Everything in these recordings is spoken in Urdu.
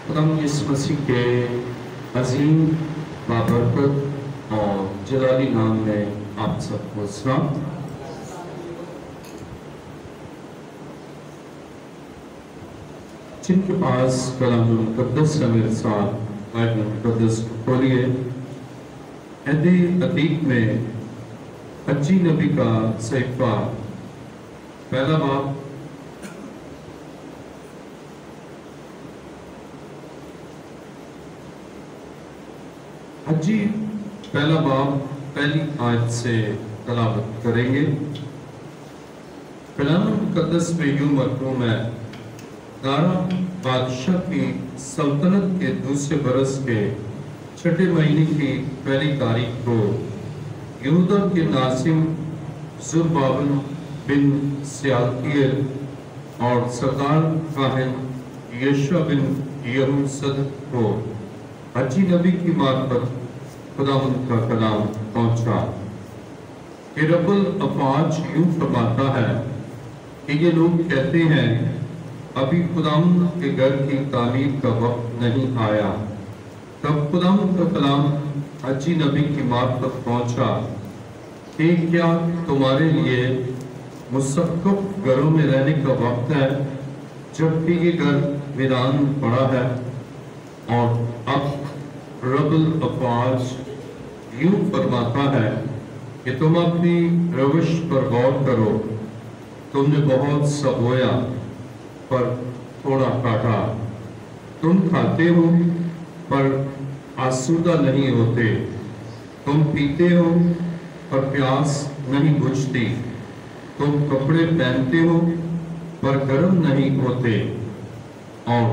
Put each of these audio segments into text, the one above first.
خداوند یسوع مسیح کے عظیم بابرکت اور جلالی نام میں آپ سب کو سلام۔ جن کے پاس کلام مقدس ہے میرے ساتھ بائبل مقدس کو کھولیے۔ عہد عتیق میں حجی نبی کا صحیفہ پہلا باب حجی پہلا باب پہلی آیت سے تلاوت کریں گے۔ کلام مقدس میں یوں مرقوم ہے، دارا بادشاہ کی سلطنت کے دوسرے برس کے چھٹے مہینے کی پہلی تاریخ کو یہودا کے ناظم زربابل بن سیالتیل اور سردار کاہن یشوع بن یہوصدق کو حجی نبی کی معرفت خداوند کا کلام پہنچا کہ رب الافواج یوں فرماتا ہے کہ یہ لوگ کہتے ہیں ابھی خداوند کے گھر کی تعمیر کا وقت نہیں آیا۔ تب خداوند کا کلام حجی نبی کی معرفت پہنچا کہ کیا تمہارے لیے مسقف گھروں میں رہنے کا وقت ہے جبکہ یہ گھر ویران پڑا ہے؟ اور اب رب الافواج یوں فرماتا ہے کہ تم اپنی روش پر غور کرو، تم نے بہت سا بویا پر تھوڑا کاٹا، تم کھاتے ہو پر آسودہ نہیں ہوتے، تم پیتے ہو پر پیاس نہیں بجھتی، تم کپڑے پہنتے ہو پر گرم نہیں ہوتے، اور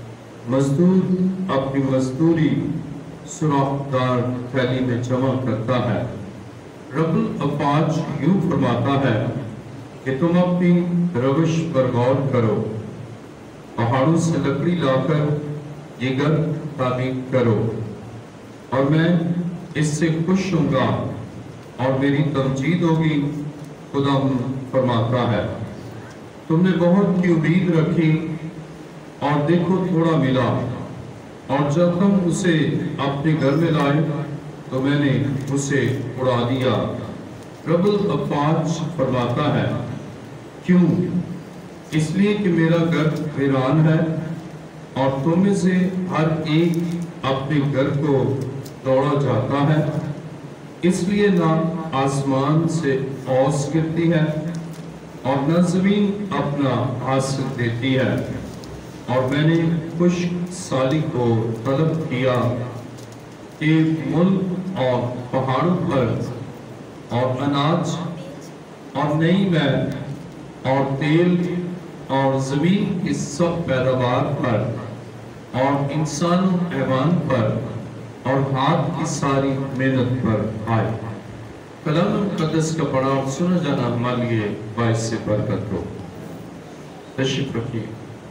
مزدور اپنی مزدوری سوراخ دار تھیلی میں جمع کرتا ہے۔ رب الافواج یوں فرماتا ہے کہ تم اپنی روش پر غور کرو، پہاڑوں سے لکڑی لا کر یہ گھر تعمیر کرو، اور میں اس سے خوش ہوں گا اور میری تمجید ہوگی، خداوند فرماتا ہے۔ تم نے بہت کی امید رکھی اور دیکھو تھوڑا ملا، اور جب ہم اسے اپنے گھر میں لائے تو میں نے اسے اڑا دیا۔ رب الافواج فرماتا ہے، کیوں؟ اس لیے کہ میرا گھر ویران ہے اور تم میں سے ہر ایک اپنے گھر کو دوڑا جاتا ہے، اس لیے نہ آسمان سے اوس گرتی ہے اور نہ زمین اپنا حاصل دیتی ہے، اور میں نے خشک سالی کو طلب کیا کہ ملک اور پہاڑوں پر اور اناج اور نئی مید اور تیل اور زمین کی سب پیداوار پر اور انسان و حیوان پر اور ہاتھ کی ساری محنت پر آئے۔ کلام مقدس کا پڑھا اور سنا جانا ہمارے لیے باعث برکت ہو۔ تشریف رکھیے۔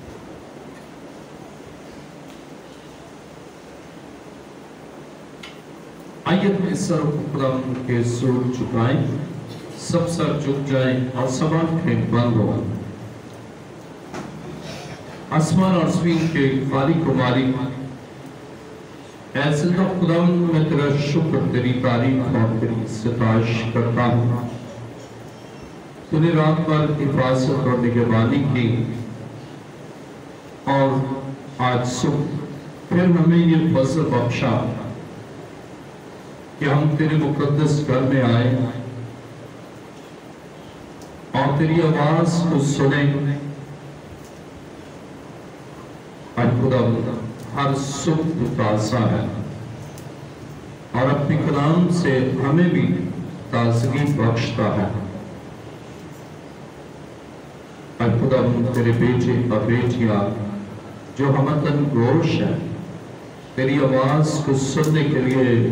آیت میں سر خداوند کے حضور جھکائیں، سب سر جھک جائیں اور سب آنکھیں بند ہوں۔ آسمان اور زمین کے خالق و مالک، اے زندہ خداوند، میں تیرا شکر، تیری تعریف اور تیری ستائش کرتا ہوں۔ تو نے رات بھر حفاظت اور نگہبانی کی، اور آج صبح پھر ہمیں یہ فضل بخشا کہ ہم تیرے مقدس گھر میں آئے اور تیری آواز کو سنیں۔ اے خداوند، ہر صبح تازہ ہے اور اپنے کلام سے ہمیں بھی تازگی بخشتا ہے۔ اے خداوند، تیرے بیٹے اور بیٹیاں جو ہمتن گوش ہیں، تیری آواز کو سننے کے لیے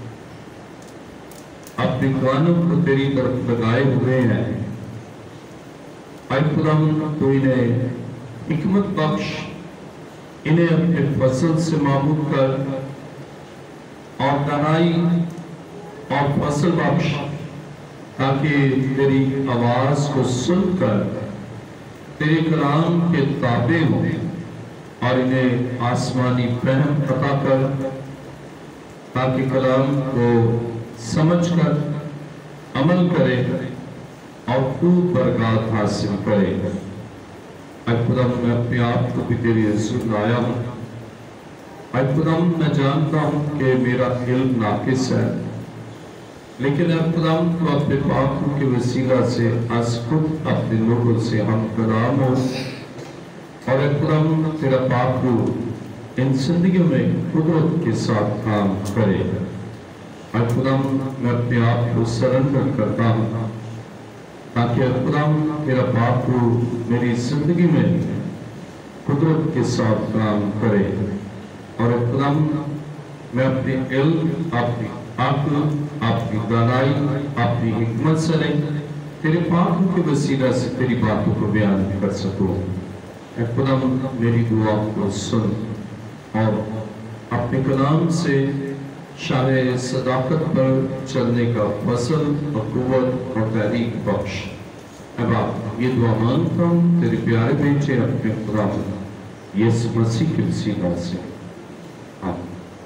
اپنے کانوں کو تیری طرف لگائے ہوئے ہیں۔ اے خداوند، تو انہیں حکمت بخش، انہیں اپنے فضل سے معمور کر اور دانائی اور فضل بخش، تاکہ تیری آواز کو سن کر تیرے کلام کے تابع ہوں اور انہیں آسمانی فہم عطا کر تاکہ کلام کو سمجھ کر عمل کرے اور خوب برکات حاصل کرے۔ اے خدا میں اپنے آپ کو بھی تیری حضور لایا ہوں۔ اے خدا میں جانتا ہوں کہ میرا علم ناقص ہے، لیکن اے خدا تو اپنے پاکوں کے وسیلہ سے از خود اپنے لوگوں سے ہم کلام ہو، اور اے خدا تیرا پاک روح ان زندگیوں میں قدرت کے ساتھ کام کرے۔ اے خدا میں اپنے آپ کو سرنڈر کرتا ہوں تاکہ خدا تیرا پاک روح میری زندگی میں قدرت کے ساتھ کام کرے، اور خدا میں اپنے علم، اپنی عقل، اپنی دانائی، اپنی حکمت سے نہیں، تیرے پاک کے وسیلہ سے تیری باتوں کو بیان کر سکوں۔ اے خدا میری دعا کو سن اور اپنے کلام سے شاہ صداقت پر چلنے کا فضل اور قوت اور تحریک بخش۔ اے باپ یہ دعا مانگتا ہوں تیرے پیارے بیٹے اپنے خدا یسوع مسیح کے وسیلہ سے، آمین۔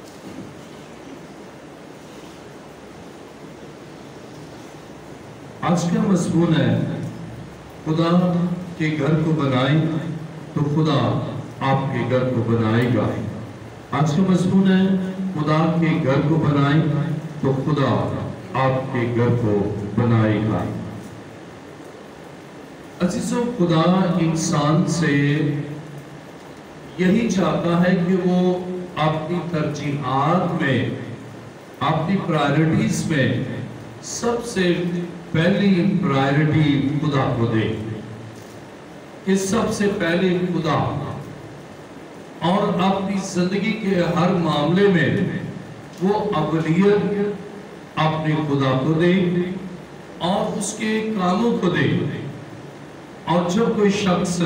آج کا مضمون ہے خدا کے گھر کو بنائیں تو خدا آپ کے گھر کو بنائے گا۔ آج کا مضمون ہے خدا کے گھر کو بنائیں تو خدا آپ کے گھر کو بنائے گا۔ عزیزو، خدا انسان سے یہی چاہتا ہے کہ وہ اپنی ترجیحات میں، اپنی پرائرٹیز میں سب سے پہلی پرائرٹی خدا کو دے، کہ سب سے پہلے خدا، اور اپنی زندگی کے ہر معاملے میں وہ اولیت اپنے خدا کو دے اور اس کے کاموں کو دے۔ اور جب کوئی شخص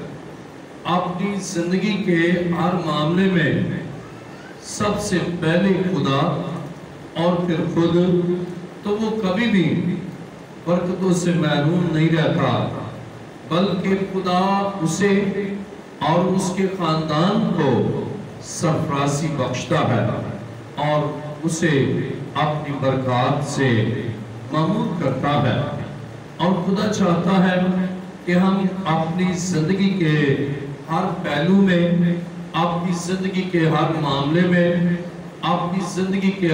اپنی زندگی کے ہر معاملے میں سب سے پہلے خدا اور پھر خود، تو وہ کبھی بھی برکتوں سے محروم نہیں رہتا، بلکہ خدا اسے اور اس کے خاندان کو سرفرازی بخشتا ہے اور اسے اپنی برکات سے معمور کرتا ہے۔ اور خدا چاہتا ہے کہ ہم اپنی زندگی کے ہر پہلو میں، اپنی زندگی کے ہر معاملے میں، اپنی زندگی کے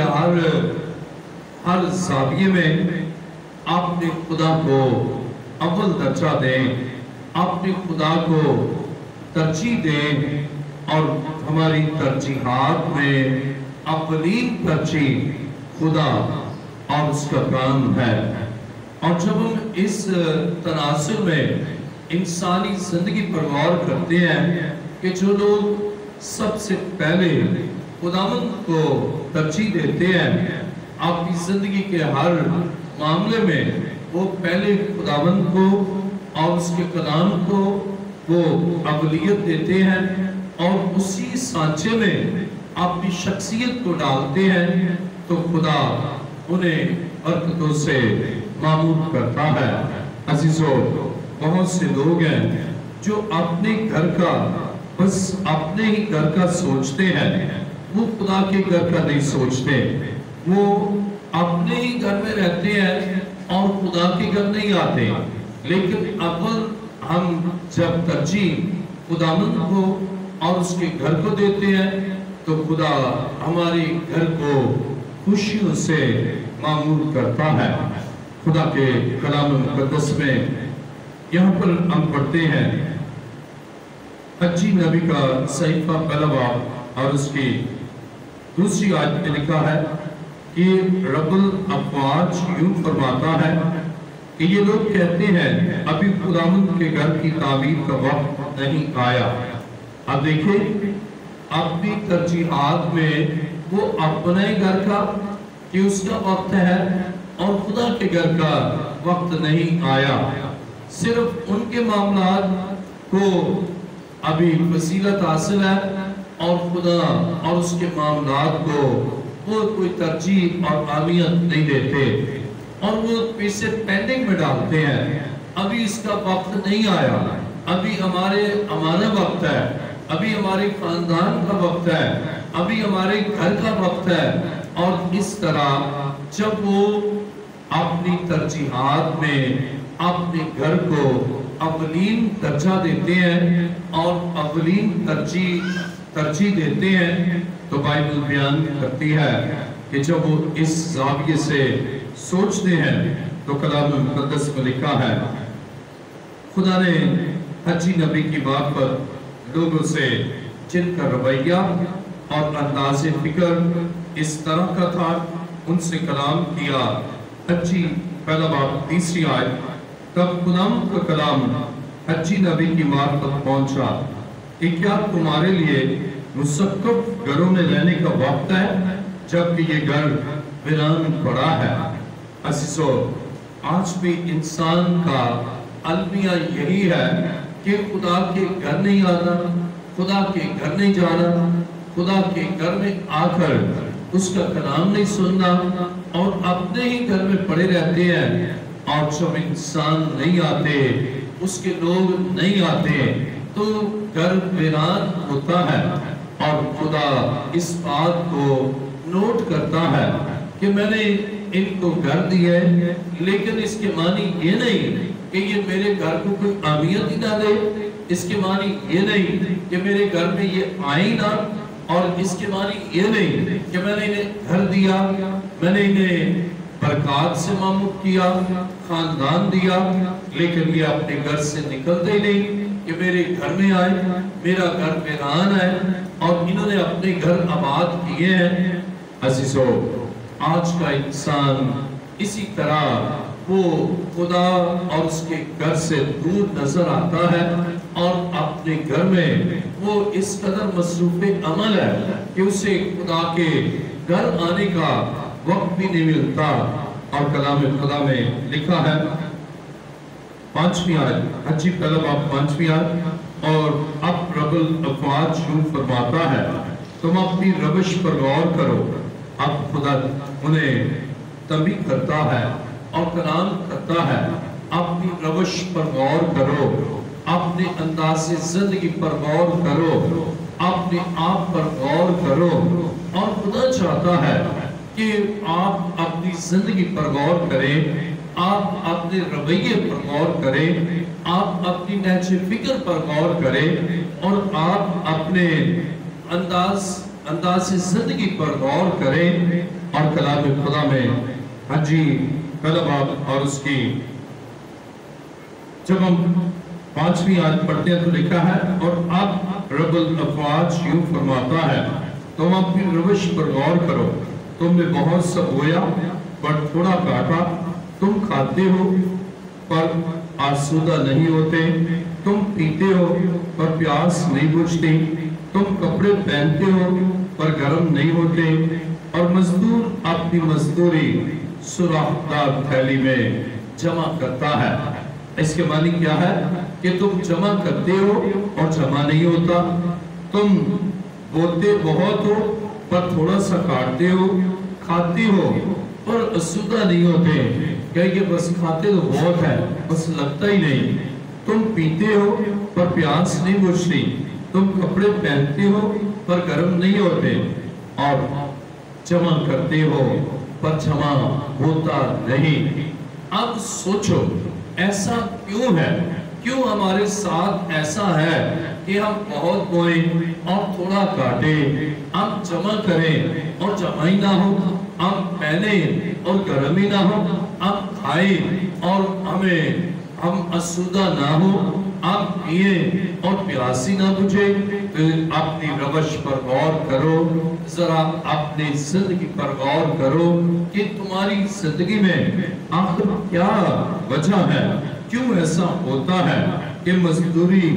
ہر زاویے میں اپنے خدا کو اول درجہ دیں، اپنے خدا کو ترجیح دیں، اور ہماری ترجیحات میں اولین ترجیح خدا اور اس کا کام ہے۔ اور جب ہم اس تناسب میں انسانی زندگی پر غور کرتے ہیں کہ جو لوگ سب سے پہلے خداوند کو ترجیح دیتے ہیں اپنی زندگی کے ہر معاملے میں، وہ پہلے خداوند کو اور اس کے کلام کو وہ اولیت دیتے ہیں اور اسی سانچے میں اپنی شخصیت کو ڈالتے ہیں، تو خدا انہیں برکتوں سے معمور کرتا ہے۔ عزیزو، بہت سے لوگ ہیں جو اپنے گھر کا، بس اپنے ہی گھر کا سوچتے ہیں، وہ خدا کے گھر کا نہیں سوچتے۔ وہ اپنے ہی گھر میں رہتے ہیں اور خدا کے گھر نہیں آتے۔ لیکن اول ہم جب ترجیح خداوند کو اور اس کے گھر کو دیتے ہیں تو خدا ہمارے گھر کو خوشیوں سے معمور کرتا ہے۔ خدا کے کلام مقدس میں یہاں پر ہم پڑھتے ہیں حجی نبی کا صحیفہ پہلا باب اور اس کی دوسری آیت میں لکھا ہے کہ رب الافواج یوں فرماتا ہے کہ یہ لوگ کہتے ہیں ابھی خداوند کے گھر کی تعمیر کا وقت نہیں آیا۔ اب دیکھیں اپنی ترجیحات میں وہ اپنے گھر کا کہ اس کا وقت ہے اور خدا کے گھر کا وقت نہیں آیا۔ صرف ان کے معاملات کو ابھی فضیلت حاصل ہے اور خدا اور اس کے معاملات کو وہ کوئی ترجیح اور اہمیت نہیں دیتے اور وہ اسے پینڈنگ میں ڈالتے ہیں۔ ابھی اس کا وقت نہیں آیا، ابھی ہمارا وقت ہے، ابھی ہمارے خاندان کا وقت ہے، ابھی ہمارے گھر کا وقت ہے۔ اور اس طرح جب وہ اپنی ترجیحات میں اپنے گھر کو اولین درجہ دیتے ہیں اور اولین ترجیح دیتے ہیں، تو بائبل بیان کرتی ہے کہ جب وہ اس زاویے سے سوچتے ہیں تو کلام مقدس میں لکھا ہے خدا نے حجی نبی کی بات پر لوگوں سے جن کا رویہ اور انداز فکر اس طرح کا تھا ان سے کلام کیا۔ حجی پہلا باب 3 آیت۔ تب خدا کا کلام حجی نبی کی معرفت پہنچا کہ کیا تمہارے لیے مسقف گھروں میں رہنے کا وقت ہے جبکہ یہ گھر ویران پڑا ہے۔ عزیزو، آج بھی انسان کا المیہ یہی ہے کہ خدا کے گھر نہیں آنا، خدا کے گھر نہیں جانا، خدا کے گھر میں آ کر اس کا کلام نہیں سننا اور اپنے ہی گھر میں پڑے رہتے ہیں۔ اور جب انسان نہیں آتے، اس کے لوگ نہیں آتے تو گھر ویران ہوتا ہے۔ اور خدا اس بات کو نوٹ کرتا ہے کہ میں نے ان کو گھر دیا ہے، لیکن اس کے معنی یہ نہیں کہ یہ میرے گھر کو کوئی اہمیت ہی نہ دے، اس کے معنی یہ نہیں کہ میرے گھر میں یہ آئے نہ، اور اس کے معنی یہ نہیں کہ میں نے انہیں گھر دیا، میں نے انہیں برکات سے معمور کیا، خاندان دیا، لیکن یہ اپنے گھر سے نکلتے ہی نہیں کہ میرے گھر میں آئے، میرا گھر ویران ہے اور انہوں نے اپنے گھر آباد کیے ہیں۔ عزیزو، آج کا انسان اسی طرح وہ خدا اور اس کے گھر سے دور نظر آتا ہے اور اپنے گھر میں وہ اس قدر مصروف عمل ہے کہ اسے خدا کے گھر آنے کا وقت بھی نہیں ملتا۔ اور کلام خدا میں لکھا ہے 5ویں آیت، حجی پہلا باب 5ویں آیت، اور اب رب الافواج یوں فرماتا ہے تم اپنی روش پر غور کرو۔ اب خدا انہیں تنبیہ کرتا ہے اور کلام کرتا ہے اپنی روش پر غور کرو، اپنے انداز زندگی پر غور کرو، اپنے آپ پر غور کرو۔ اور خدا چاہتا ہے کہ آپ اپنی زندگی پر غور کریں، آپ اپنے رویے پر غور کریں، آپ اپنی نہج فکر پر غور کریں اور آپ اپنے انداز زندگی پر غور کریں۔ اور کلام خدا میں حجی پہلا باب اور اس کی جب ہم 5ویں آیت پڑھتے ہیں تو لکھا ہے اور اب رب الافواج یوں فرماتا ہے تم اپنی روش پر غور کرو، تم نے بہت سا بویا پر تھوڑا کاٹا، تم کھاتے ہو پر آسودہ نہیں ہوتے، تم پیتے ہو پر پیاس نہیں بجھتی، تم کپڑے پہنتے ہو پر گرم نہیں ہوتے، اور مزدور اپنی مزدوری سوراخ دار تھیلی میں جمع کرتا ہے۔ اس کے معنی کیا ہے کہ تم جمع کرتے ہو اور جمع نہیں ہوتا، تم بولتے بہت ہو پر تھوڑا سا کاٹتے ہو، کھاتے ہو پر آسودہ نہیں ہوتے، کہ بس کھاتے تو بہت ہے بس لگتا ہی نہیں، تم پیتے ہو پر پیاس نہیں بجھتی، تم کپڑے پہنتے ہو پر گرم نہیں ہوتے، اور جمع کرتے ہو پر جمع ہوتا نہیں۔ اب سوچو ایسا کیوں ہے؟ کیوں ہمارے ساتھ ایسا ہے کہ ہم بہت بوئیں اور تھوڑا کاٹیں، ہم جمع کریں اور جمع ہی نہ ہو، ہم پہنیں اور گرم ہی نہ ہو، ہم کھائیں اور ہم آسودہ نہ ہو، ہم پیئیں اور پیاسی نہ بجھے۔ اپنی روش پر غور کرو، ذرا اپنی زندگی پر غور کرو کہ تمہاری زندگی میں آخر کیا وجہ ہے، کیوں ایسا ہوتا ہے کہ مزدوری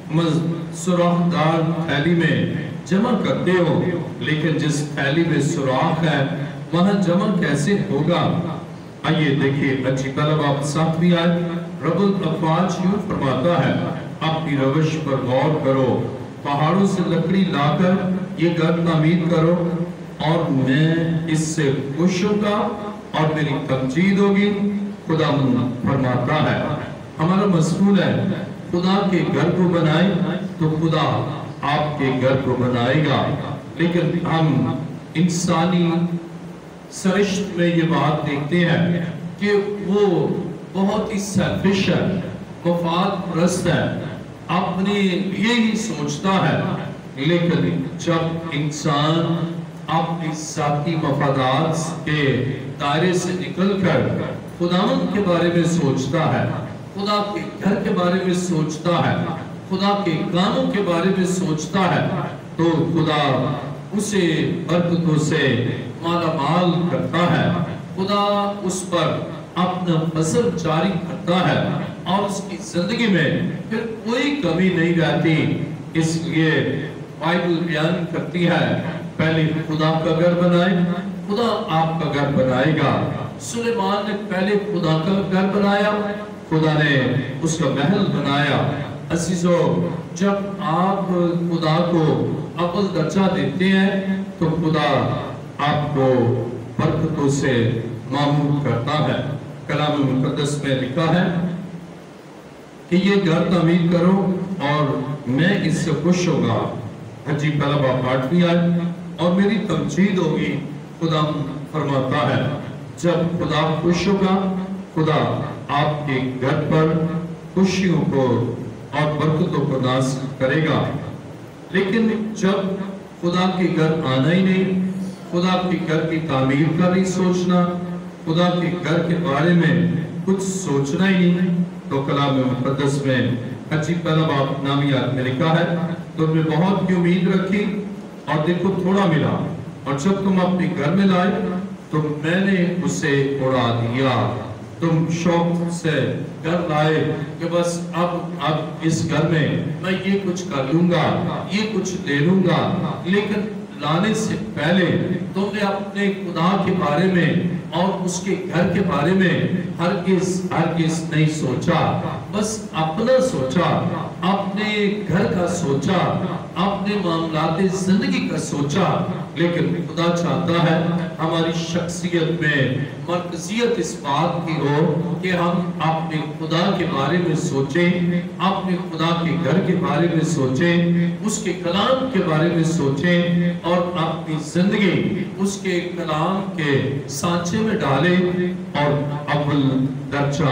سوراخ دار تھیلی میں جمع کرتے ہو، لیکن جس تھیلی میں سوراخ ہے وہاں جمع کیسے ہوگا؟ آئیے دیکھیے حجی پہلا باب 7ویں آیت، رب الافواج یوں فرماتا ہے اپنی روش پر غور کرو، پہاڑوں سے لکڑی لا کر یہ گھر تعمیر کرو اور میں اس سے خوش ہوگا اور میری تمجید ہوگی۔ خدا فرماتا ہے ہمارا مضمون ہے خدا کے گھر کو بنائیں تو خدا آپ کے گھر کو بنائے گا، لیکن ہم انسانی سرشت میں یہ بات دیکھتے ہیں کہ وہ بہت ہی سیلفش ہے، مفاد پرست ہے، اپنے لیے ہی سوچتا ہے۔ لیکن جب انسان اپنی ذاتی مفادات کے دائرے سے نکل کر خداوند کے بارے میں سوچتا ہے، خدا کے گھر کے بارے میں سوچتا ہے، خدا کے کاموں کے بارے میں سوچتا ہے، تو خدا اسے برکتوں سے مالا مال کرتا ہے، خدا اس پر اپنا فضل جاری کرتا ہے اور اس کی زندگی میں پھر کوئی کمی نہیں رہتی۔ اس لیے بائبل بیان کرتی ہے پہلے خدا کا گھر بنائے، خدا آپ کا گھر بنائے گا۔ سلیمان نے پہلے خدا کا گھر بنایا، خدا نے اس کا محل بنایا۔ عزیزو، جب آپ خدا کو اول درجہ دیتے ہیں تو خدا آپ کو برکتوں سے معمور کرتا ہے۔ کلام مقدس میں لکھا ہے کہ یہ گھر تعمیر کرو اور میں اس سے خوش ہوگا۔ حجی پہلا باب 8ویں آیت، اور میری تمجید ہوگی، خدا فرماتا ہے۔ جب خدا خوش ہوگا، خدا آپ کے گھر پر خوشیوں کو اور برکتوں کو نازل کرے گا۔ لیکن جب خدا کے گھر آنا ہی نہیں، خدا کے گھر کی تعمیر کا نہیں سوچنا، خدا کے گھر کے بارے میں کچھ سوچنا ہی نہیں، تو کلام مقدس میں حجی پہلا باب 9ویں آیت میں لکھا ہے، تم نے بہت کی امید رکھی اور دیکھو تھوڑا ملا، اور جب تم اپنے گھر میں لائے تو میں نے اسے اڑا دیا۔ تم شوق سے گھر لائے کہ بس اب اس گھر میں میں یہ کچھ کر لوں گا، یہ کچھ لے لوں گا، لیکن لانے سے پہلے تم نے اپنے خدا کے بارے میں اور اس کے گھر کے بارے میں ہرگز نہیں سوچا، بس اپنا سوچا، اپنے گھر کا سوچا، اپنے معاملات زندگی کا سوچا۔ لیکن خدا چاہتا ہے ہماری شخصیت میں مرکزیت اس بات کی ہو کہ ہم اپنے خدا کے بارے میں سوچیں، اپنے خدا کے گھر کے بارے میں سوچیں، اس کے کلام کے بارے میں سوچیں اور اپنی زندگی اس کے کلام کے سانچے میں ڈالیں اور اول درجہ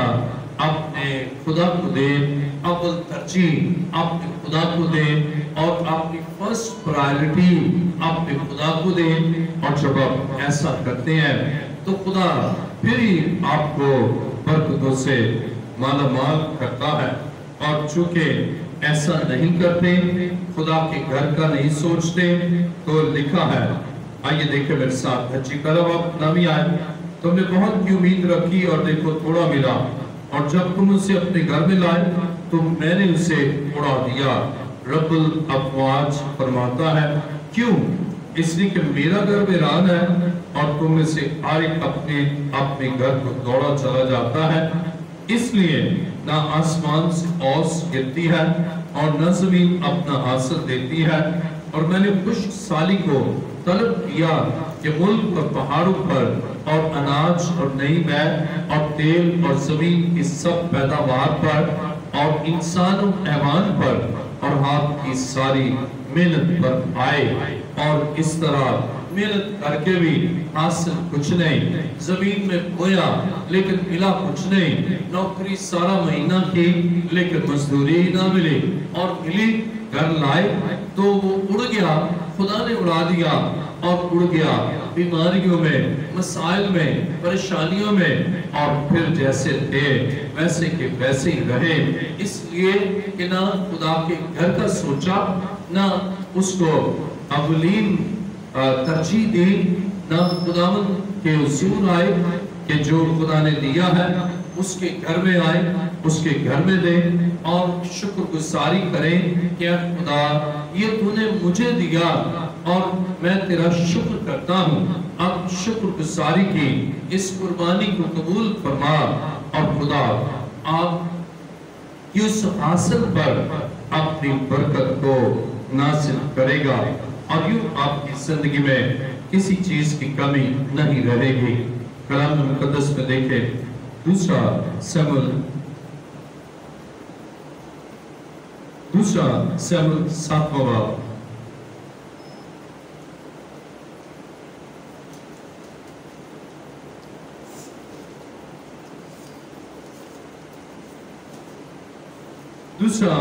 اپنے خدا کو دیں، اول ترجیح اپنے خدا کو دیں اور اپنی فرسٹ پرائیورٹی اپنے خدا کو دیں۔ اور جب آپ ایسا کرتے ہیں تو خدا پھر ہی آپ کو برکتوں سے مالا مال کرتا ہے۔ اور چونکہ ایسا نہیں کرتے، خدا کے گھر کا نہیں سوچتے، تو لکھا ہے، آئیے دیکھیں میرے ساتھ حجی پہلا باب 9ویں آیت، تم نے بہت کی امید رکھی اور دیکھو تھوڑا ملا، اور جب تم اسے اپنے گھر میں لائے تو میں نے اسے اڑا دیا۔ رب الافواج فرماتا ہے، کیوں؟ اس لیے کہ میرا گھر ویران ہے اور تم میں سے ہر ایک اپنے گھر کو دوڑا چلا جاتا ہے۔ اس لیے نہ آسمان سے اوس گرتی ہے اور نہ زمین اپنا حاصل دیتی ہے، اور میں نے خشک سالی کو طلب کیا کہ ملک اور پہاڑوں پر اور اناج اور نئی مے اور تیل اور زمین کی سب پیداوار پر اور انسان و حیوان پر اور ہاتھ کی ساری محنت پر آئے، اور اس طرح محنت کر کے بھی حاصل کچھ نہیں، زمین میں بویا لیکن ملا کچھ نہیں، نوکری سارا مہینہ کی لیکن مزدوری نہ ملی، اور ملی گھر لائے تو وہ اڑ گیا، خدا نے اڑا دیا اور اڑ گیا بیماریوں میں، مسائل میں، پریشانیوں میں، اور پھر جیسے تھے ویسے کے ویسے ہی رہے، اس لیے کہ نہ خدا کے گھر کا سوچا، نہ اس کو اولین ترجیح دی، نہ خداوند کے حضور آئے کہ جو خدا نے دیا ہے اس کے گھر میں آئے، اس کے گھر میں دے اور شکر گزاری کریں کہ خدا یہ تو نے مجھے دیا اور میں تیرا شکر کرتا ہوں، اب شکر گزاری کی اس قربانی کو قبول فرما، اور خدا آپ اس حاصل پر اپنی برکت کو نازل کرے گا، اور یوں آپ کی زندگی میں کسی چیز کی کمی نہیں رہے گی۔ کلام مقدس میں دیکھیں دوسرا दूसरा शमूएल 7वां बाब। दूसरा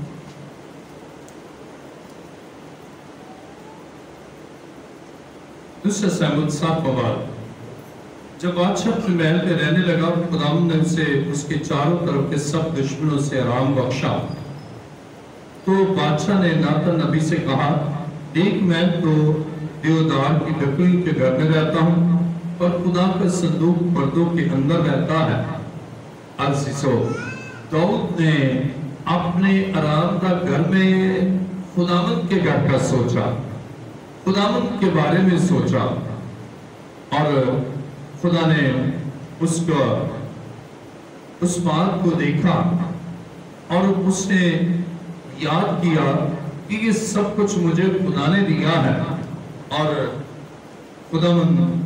शमूएल 7वां बाब। जब बादशाह अपने महल में रहने लगा, खुदावंद ने उसे उसके चारों तरफ के सब दुश्मनों से आराम बख्शा। तो बादशाह ने नातन नबी से कहा, देख मैं तो देवदार की लकड़ी के घर में रहता हूँ, पर खुदा का संदूक पर्दों के अंदर रहता है। अज़ीज़ों, दाऊद ने अपने आरामगाह घर में खुदावंद के घर का सोचा, खुदावंद के बारे में सोचा, और खुदा ने उसको उस बात को देखा और उसने याद किया कि ये सब कुछ मुझे खुदा ने दिया है, और खुदावंद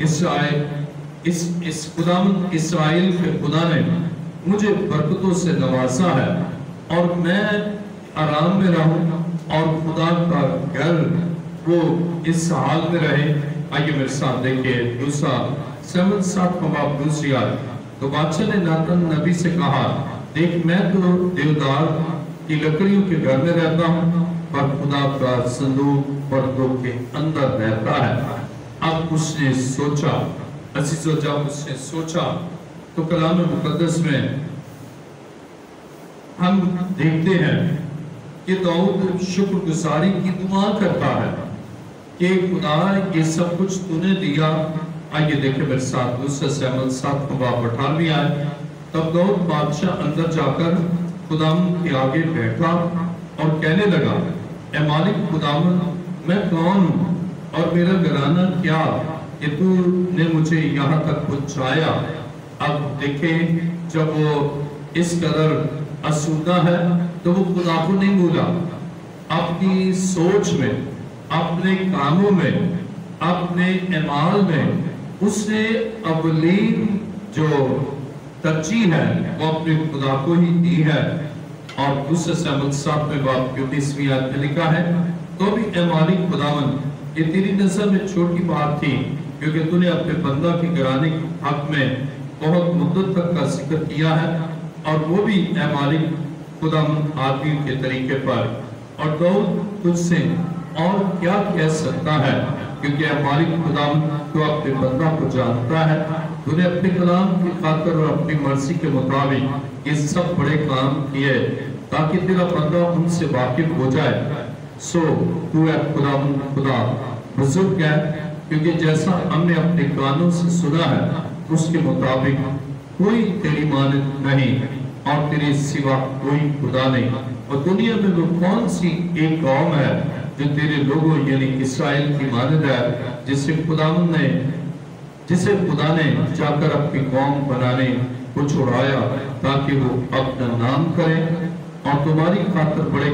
इस्राएल के खुदा ने मुझे बरकतों से नवाजा है, और मैं आराम में रहूं और खुदा का घर वो इस हाल में रहे। आइए मेरे साथ देखिए दूसरा शमूएल 7वां बाब दूसरी आयत। तो बादशाह ने नातन नबी से कहा, देख मैं तो देवदार की लकड़ियों के घर में रहता हूँ, पर खुदा का संदूक पर्दों के अंदर रहता है। अब उसने सोचा, अज़ीज़ों, जब उसने सोचा तो कलाम मुकद्दस में हम देखते हैं कि दाऊद शुक्रगुजारी की दुआ करता है कि खुदा ये सब कुछ तूने दिया। आइए देखें मेरे साथ दूसरा शमूएल 7वां बाब 18वीं आयत। तब दाऊद बादशाह अंदर जाकर खुदावंद के आगे बैठा और कहने लगा, ए मालिक खुदावंद, मैं कौन हूँ और मेरा घराना क्या कि तूने मुझे यहाँ तक पहुँचाया। अब देखें, जब वो इस कदर आसूदा है तो वो खुदा को नहीं भूला। अपनी सोच में, अपने कामों में, अपने अमाल में उसने अवलीन जो तरजीह है वो अपने खुदा को ही दी है। और दूसरे शमूएल 7वें बाब 20वीं आयत में लिखा है, तो भी ए मालिक खुदावंद, ये तेरी नजर में छोटी बात थी, क्योंकि तूने अपने बंदा के घराने के हक में बहुत मुद्दत तक का जिक्र किया है, और वो भी ए मालिक खुदावंद आदमी के तरीके पर। और दाऊद तुझसे और क्या कह सकता है, क्योंकि ए मालिक खुदावंद तो अपने बंदा को जानता है। तूने अपने कलाम की खातिर और अपनी मर्जी के मुताबिक ये सब बड़े काम किए, ताकि तेरा बंदा उनसे वाकिफ हो जाए। सो तू है खुदावंद खुदा बुजुर्ग है, क्योंकि जैसा हमने अपने कानों से सुना है उसके मुताबिक कोई तेरी मानद नहीं और तेरे सिवा कोई खुदा नहीं। और दुनिया में वो कौन सी एक कौम है जो तेरे लोगों यानी इस्राएल की मानद है, जिसे खुदा ने जाकर अपनी कौम बनाने को छुड़ाया, ताकि वो अपना नाम करे और तुम्हारी खातिर बड़े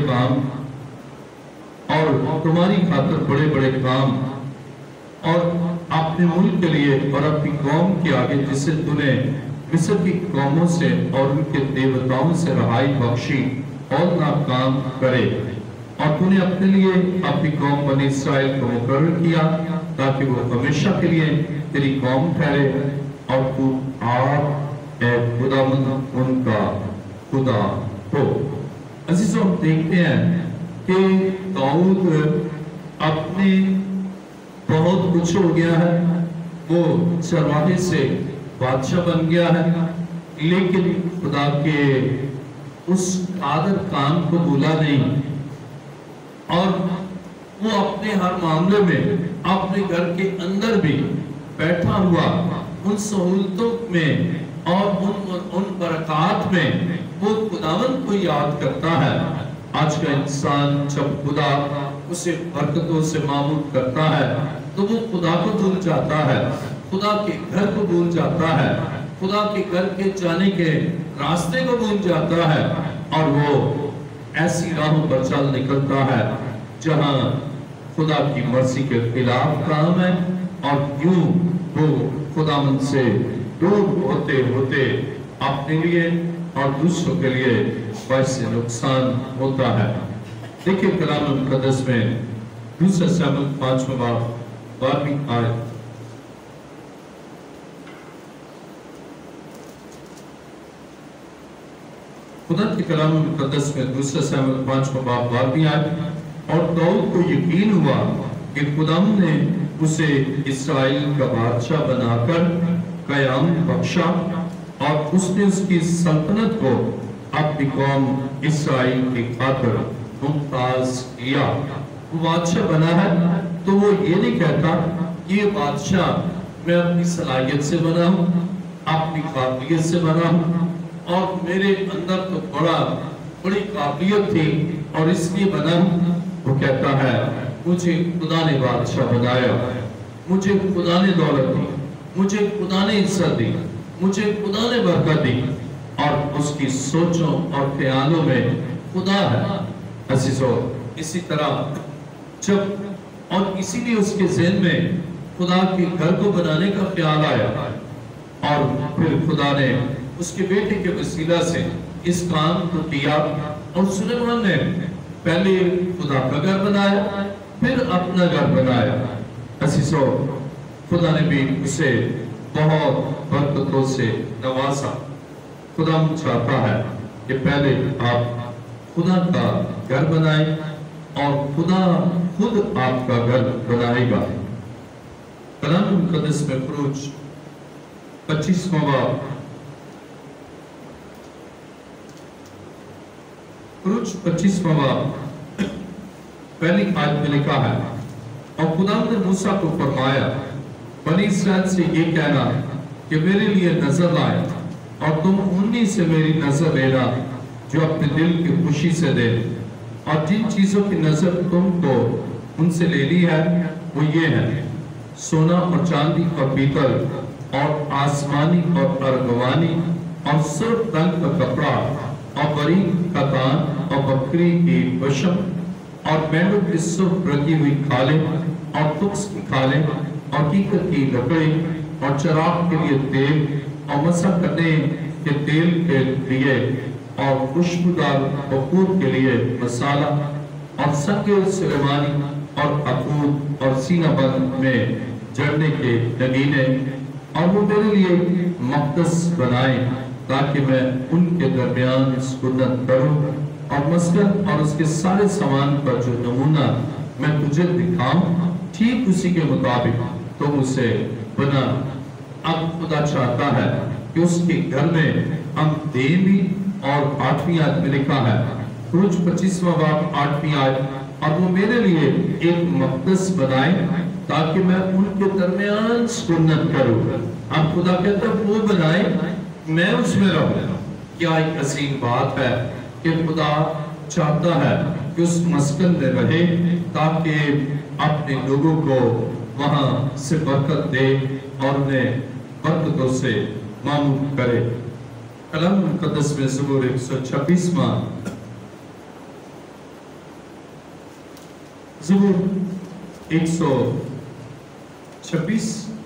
बड़े काम और अपने मुल्क के लिए और अपनी कौम के आगे, जिसे तूने मिस्र की कौमों से और उनके देवताओं से रहाई बख्शी, और नाकाम करे। और तूने अपने लिए अपनी कौम बनी इस्राएल को मुकर्रर किया, ताकि वो हमेशा के लिए तेरी कौम ठहरे, और तू आप ए खुदावंद उनका खुदा हो। अज़ीज़ों, हम देखते हैं कि दाऊद अपने बहुत कुछ हो गया है, वो चरवाहे से बादशाह बन गया है, लेकिन खुदा के उस आदर काम को भूला नहीं, और वो अपने हर मामले में अपने घर के अंदर भी बैठा हुआ उन सहूलतों में और उन बरक़ात में वो खुदावंद को याद करता है। आज का इंसान जब खुदा उसे बरकतों से मामूल करता है तो वो खुदा को भूल जाता है, खुदा के घर को भूल जाता है, खुदा के घर के जाने के रास्ते को भूल जाता है, और वो ऐसी राहों पर चल निकलता है जहां खुदा की मर्जी के खिलाफ काम है, और यूं वो खुदावंद से दूर होते होते अपने लिए और दूसरों के लिए वैसे नुकसान होता है। देखिए कलाम मुक़द्दस में दूसरा शमूएल 5वां बाब 12वीं आयत। खुदा के कलाम मुक़द्दस में दूसरा शमूएल 5वां बाब 12वीं आयत। और दाऊद को यकीन हुआ कि खुदाम ने उसे इस्राएल का बादशाह बनाकर क़याम बख्शा और उसने उसकी सल्तनत को अपनी कौम इस्राएल की खातिर मुमताज किया। वो बादशाह बना है तो वो ये नहीं कहता कि ये बादशाह मैं अपनी सलाहियत से बना हूँ, अपनी काबिलियत से बना हूँ, और मेरे अंदर तो बड़ी काबिलियत थी और इसलिए बना हूँ। वो कहता है मुझे खुदा ने बादशाह बनाया, मुझे खुदा ने दौलत दी, मुझे खुदा ने इज्जत दी, मुझे खुदा ने बरकत दी, और उसकी सोचों और ख्यालों में खुदा है। अज़ीज़ों, इसी तरह जब और इसीलिए उसके ज़हन में खुदा के घर को बनाने का ख्याल आया, और फिर खुदा ने उसके बेटे के वसीला से इस काम को किया। और सुलेमान ने पहले खुदा का घर बनाया, फिर अपना घर बनाया। अज़ीज़ों, खुदा ने भी उसे बहुत बरकतों से नवाजा। खुदा चाहता है कि पहले आप खुदा का घर बनाएं और खुदा खुद आपका घर बनाएगा। कलाम मुक़द्दस में ख़ुरूज 25वां बाब 25वां बाब पहली आयत में लिखा है, और खुदा ने मूसा को फरमाया बनी इस्राएल से ये कहना कि मेरे लिए नजर लाए और तुम उन्हीं से मेरी नजर लेना जो अपने दिल की खुशी से दे। और जिन चीजों की नजर तुमको उनसे लेनी है वो ये है, सोना और चांदी और पीतल और आसमानी और अर्गवानी और सुर्ख रंग का कपड़ा और बारीक कतान और बकरी की पशम और मेंढों की सुर्ख रखी हुई खालें और तुक्स की खालें और कीकर की लकड़ी और चराग के लिए तेल और मसा करने के तेल के लिए और खुशबूदार बखूर के लिए मसाला और संगे सुलेमानी और अकूद और सीनाबंद में जड़ने के नगीने, और वो मेरे लिए मक़दस बनाए ताकि मैं उनके दरमियान सुन्नत करूं और मस्जिद और उसके सारे सामान पर जो नमूना मैं तुझे दिखाऊं ठीक उसी के मुताबिक तुम उसे बना। अब खुदा चाहता है कि उसके घर में हम दें भी। और 8वीं आयत में लिखा है, ख़ुरूज 25वां बाब 8वीं आयत, और वो मेरे लिए एक मक़दस बनाए ताकि मैं उनके दरमियान सुन्नत करूं। अब खुदा कहता है वो बनाए, मैं उसमें रहूं। क्या एक अजीम बात है कि खुदा चाहता है कि उस मस्कन में रहे ताकि अपने लोगों को वहां से बरकत दे और उन्हें बरकतों से मामूर करे। कलाम मुक़द्दस में ज़बूर 126वां ज़बूर 126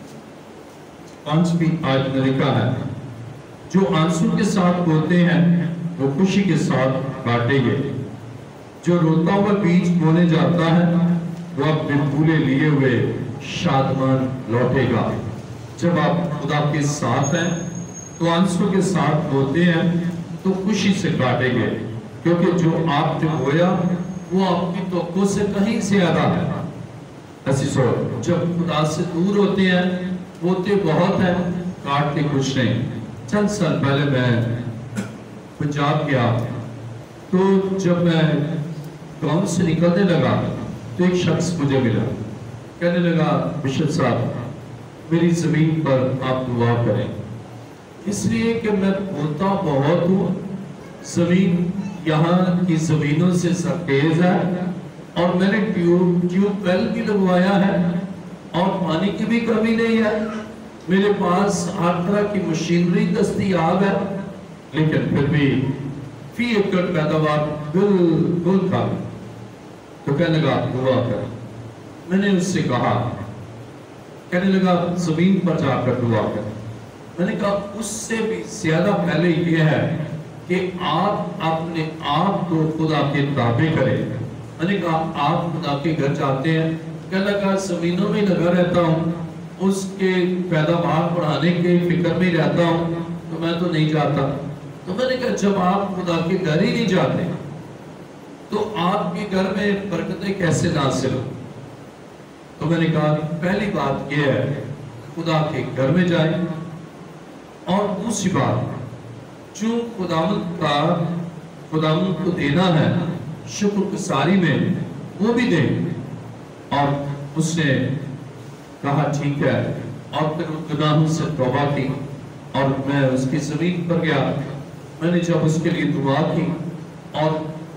5वीं आयत में लिखा है, जो आंसू के साथ बोते हैं वो खुशी के साथ काटेंगे, जो रोता हुआ बीज बोने जाता है वो अपने फूले लिए हुए शादमान लौटेगा। जब आप खुदा के साथ हैं तो आंसू के साथ बोते हैं तो खुशी से काटेंगे, क्योंकि जो आपने बोया वो आपकी तवक्को से कहीं ज्यादा है। अज़ीज़ों, जब खुदा से दूर होते हैं बोते बहुत है, काटते कुछ नहीं। चंद साल पहले मैं पंजाब गया तो जब मैं गांव से निकलने लगा तो एक शख्स मुझे मिला, कहने लगा बिशप साहब मेरी जमीन पर आप दुआ करें, इसलिए कि मैं बोलता बहुत हूँ, जमीन यहाँ की जमीनों से सरखेज है और मैंने ट्यूबवेल भी लगवाया है और पानी की भी कमी नहीं है, मेरे पास हर तरह की मशीनरी दस्तयाब है, लेकिन फिर भी फी एकड़ पैदावार बिल्कुल कम। तो कहने लगा दुआ कर। मैंने उससे कहा, कहने लगा जमीन पर जाकर दुआ कर। मैंने कहा उससे भी ज्यादा पहले ये है कि आप अपने आप को खुदा के ताबे करें, میں نے کہا آپ خدا کے گھر جاتے ہیں؟ کہنے لگا زمینوں میں لگا رہتا ہوں، اس کے پیداوار بڑھانے کے فکر میں رہتا ہوں، تو میں تو نہیں جاتا۔ تو میں نے کہا جب آپ خدا کے گھر ہی نہیں جاتے تو آپ کے گھر میں برکتیں کیسے نازل ہو؟ تو میں نے کہا پہلی بات یہ ہے خدا کے گھر میں جائیں، اور دوسری بات جو خداوند کو دینا ہے شکر گزاری میں وہ بھی دیں۔ اور اس نے کہا ٹھیک ہے، اور پھر ان گناہوں سے توبہ کی، اور میں اس کی زمین پر گیا۔ میں نے جب اس کے لیے دعا کی اور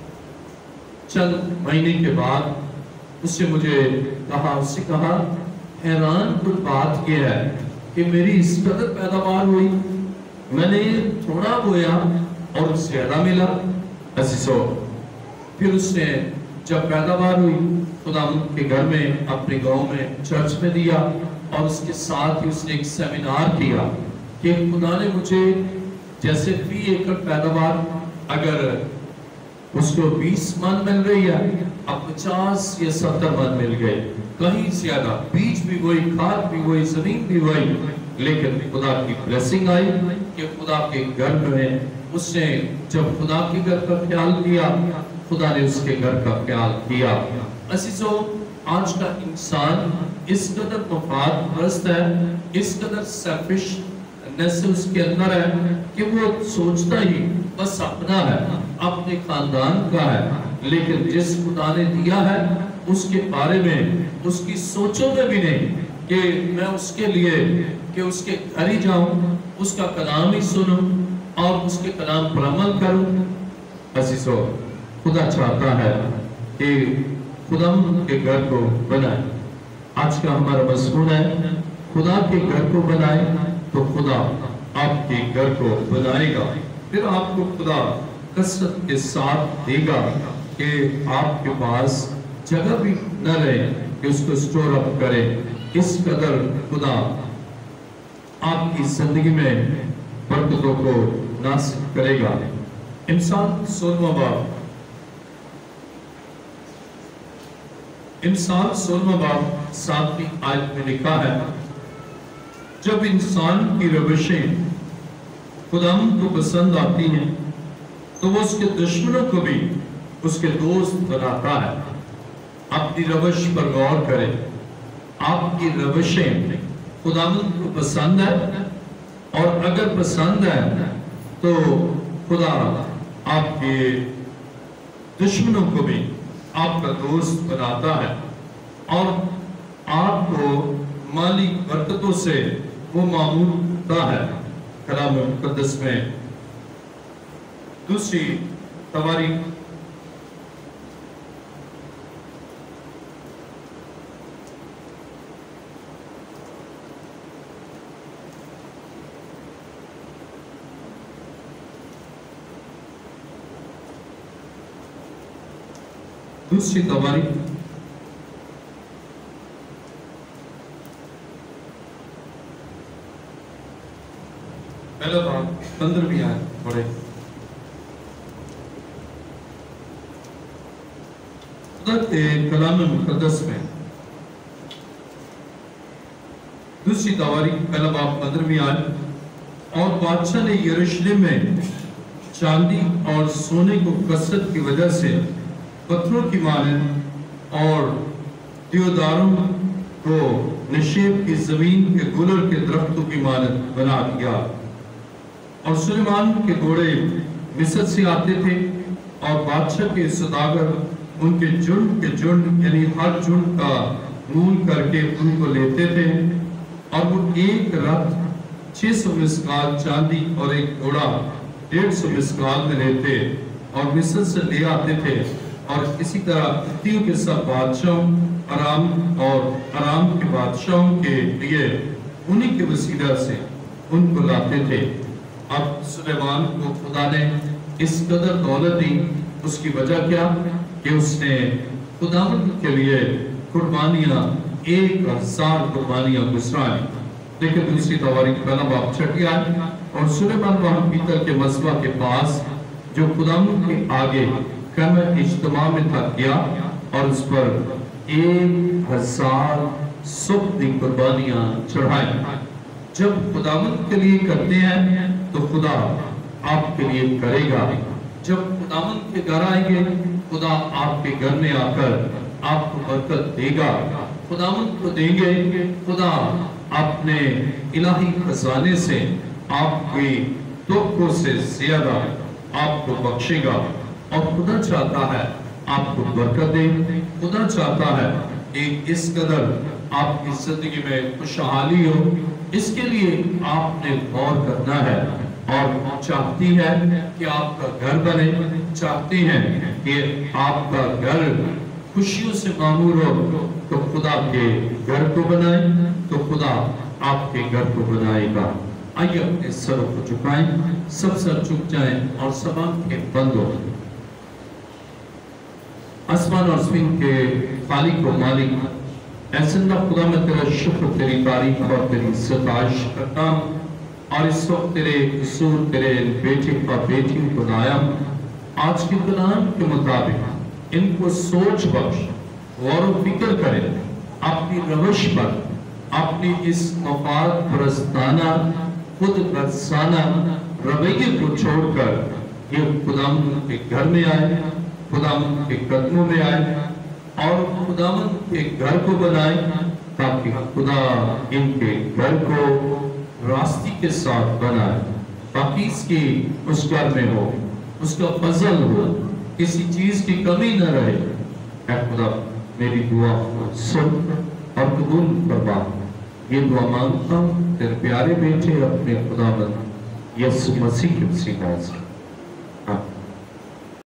چند مہینے کے بعد اس نے مجھے کہا حیران کن بات یہ ہے کہ میری اس قدر پیداوار ہوئی، میں نے تھوڑا بویا اور زیادہ ملا۔ عزیزو، پھر اس نے جب پیداوار ہوئی خداوند کے گھر میں، اپنے گاؤں میں، چرچ میں دیا، اور اس کے ساتھ ہی اس نے ایک سیمینار کیا کہ خدا نے مجھے جیسے 20 ایکڑ پیداوار اگر اس کو 20 من مل رہی ہے، اب 50 یا 70 من مل گئے، کہیں زیادہ، بیج بھی وہی، کھاد بھی وہی، زمین بھی وہی، لیکن خدا کی بلیسنگ آئی کہ خدا کے گھر میں اس نے جب خدا کے گھر کا خیال کیا، خدا نے اس کے گھر کا خیال کیا۔ عزیزو، آج کا انسان اس قدر مفاد پرست ہے، اس قدر سیلفشنس اس کے اندر ہے کہ وہ سوچتا ہی بس اپنا ہے، اپنے خاندان کا ہے، لیکن جس خدا نے دیا ہے اس کے بارے میں اس کی سوچوں میں بھی نہیں کہ میں اس کے لیے کہ اس کے گھر ہی جاؤں، اس کا کلام ہی سنوں اور اس کے کلام پر عمل کروں۔ عزیزو، خدا چاہتا ہے کہ خدا کے گھر کو بنائے۔ آج کا ہمارا مضمون ہے خدا کے گھر کو بنائے، تو خدا آپ کے گھر کو بنائے گا، پھر آپ کو خدا کثرت کے ساتھ دے گا کہ آپ کے پاس جگہ بھی نہ رہے کہ اس کو سٹور اپ کرے۔ اس قدر خدا آپ کی زندگی میں برکتوں کو ناصب کرے گا۔ انسان 16واں باب 7ویں آیت میں لکھا ہے، جب انسان کی روشیں خداوند کو پسند آتی ہیں تو وہ اس کے دشمنوں کو بھی اس کے دوست بناتا ہے۔ اپنی روش پر غور کریں، آپ کی روشیں خداوند کو پسند ہے، اور اگر پسند ہے تو خدا آپ کے دشمنوں کو بھی آپ کا دوست بناتا ہے، اور آپ کو مالی برکتوں سے وہ معمول ہوتا ہے۔ کلام مقدس میں دوسری تواریخ پہلا باب 15ویں آیت پڑھیں۔ خدا کے کلام مقدس میں دوسری تواریخ پہلا باب 15ویں آیت، اور بادشاہ نے یروشلم میں چاندی اور سونے کو کثرت کی وجہ سے پتھروں کی مانند اور دیوداروں کو نشیب کی زمین کے گلر کے درختوں کی مانند بنا دیا، اور سلیمان کے گھوڑے مصر سے آتے تھے، اور بادشاہ کے سوداگر ان کے جھنڈ یعنی ہر جھنڈ کا مول کر کے ان کو لیتے تھے، اور وہ ایک رتھ 600 مسکال چاندی اور ایک گھوڑا 150 مسکال میں لیتے اور مصر سے لے آتے تھے، اور اسی طرح ہتھیوں کے سب بادشاہوں ارام کے بادشاہوں کے لیے انہی کے وسیلہ سے ان کو لاتے تھے۔ اب سلیمان کو خدا نے اس قدر دولت دی، اس کی وجہ کیا کہ اس نے خداوند کے لیے قربانیاں 1000 قربانیاں گزرائی۔ لیکن دوسری تواریخ پہلا باب 6 آیت، اور سلیمان وہاں پیتل کے مصباح کے پاس جو خداوند کے آگے خیمہ اجتماع میں تھا گیا، اور اس پر 1000 صبح کی قربانیاں چڑھائیں۔ جب خداوند کے لیے کرتے ہیں تو خدا آپ کے لیے کرے گا۔ جب خداوند کے گھر آئیں گے خدا آپ کے گھر میں آ کر آپ کو برکت دے گا۔ خداوند کو دیں گے، خدا اپنے الہی خزانے سے آپ کی توقع سے زیادہ آپ کو بخشے گا۔ اور خدا چاہتا ہے آپ کو برکت دے، خدا چاہتا ہے ایک اس قدر آپ کی زندگی میں خوشحالی ہو۔ اس کے لیے آپ نے غور کرنا ہے اور چاہتی ہے کہ آپ کا گھر بنے، چاہتی ہیں کہ آپ کا گھر خوشیوں سے معمور ہو، تو خدا کے گھر کو بنائیں تو خدا آپ کے گھر کو بنائے گا۔ آئیے اپنے سروں کو جھکائیں، سب سر جھک جائیں اور سب آنکھیں بند ہو۔ آسمان اور زمین کے خالق و مالک، اے زندہ خدا میں تیرا شکر، تیری تعریف اور تیری ستائش کرتا ہوں، اور اس وقت تیرے حضور تیرے بیٹے کا بیٹی کو لایا ہوں۔ آج کے کلام کے مطابق ان کو سوچ بخش، غور و فکر کریں، اپنی روش پر، اپنی اس مفاد پرستانہ خود غرضانہ رویے کو چھوڑ کر یہ خداوند کے گھر میں آئے، خداوند کے قدموں میں آئے اور خداوند کے گھر کو بنائے، تاکہ خدا ان کے گھر کو راستی کے ساتھ بنائے، تاکہ اس کی اس گھر میں ہو، اس کا فضل ہو، کسی چیز کی کمی نہ رہے۔ اے خدا میری دعا سن اور قبول فرما۔ یہ دعا مانگتا ہوں تیرے پیارے بیٹے اپنے خداوند یسوع مسیح کے وسیلہ سے۔